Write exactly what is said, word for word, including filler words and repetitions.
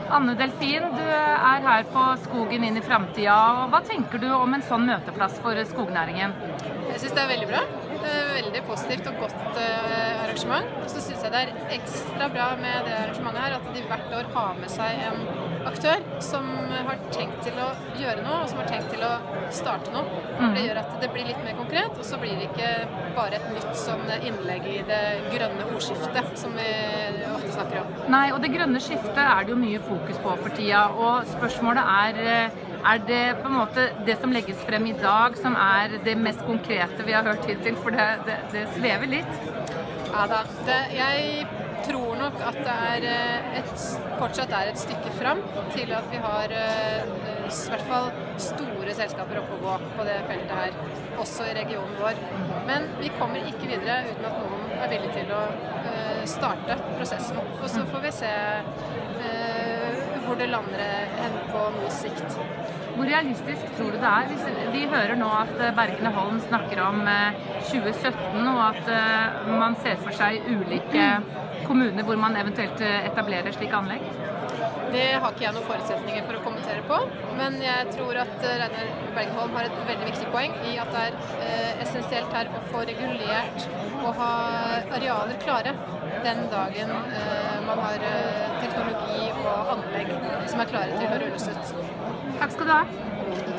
Anne Delfin, du er her på Skogen inn i fremtiden. Hva tenker du om en sånn møteplass for skognæringen? Jeg synes det er veldig bra. Veldig positivt og godt arrangement. Og så synes jeg det er ekstra bra med det arrangementet her, at de hvert år har med seg en aktør som har tenkt til å gjøre noe, og som har tenkt til å starte noe. Mm. Det gjør at det blir litt mer konkret, og så blir det ikke bare et nytt sånn innlegg i det grønne ordskiftet, som vi ofte snakker om. Nei, og det grønne skiftet er det jo mye fokus på for tida, og spørsmålet er, er det på en måte det som legges frem i dag som er det mest konkrete vi har hørt hittil, for det, det, det svever litt? Ja da, det, jeg tror nok at det er et, fortsatt er et stykke fram til at vi har i hvert fall store selskaper oppe å gå på det feltet her, også i regionen vår. Men vi kommer ikke videre uten at noen er villig til å starte prosessen. Og så får vi se hvor det lander hen på noe sikt. Hvor realistisk tror du det er? Vi hører nå at Bergene Holm snakker om tjue sytten, og at man ser for seg ulike kommuner hvor man eventuelt etablerer slik anlegg. Det har ikke jeg noen forutsetninger for å kommentere på, men jeg tror at Reidar Bergene Holm har et veldig viktig poeng i at det er essensielt her å få regulert og ha arealer klare den dagen man har teknologi og anlegg som er klare til å rulles ut. Takk skal du ha.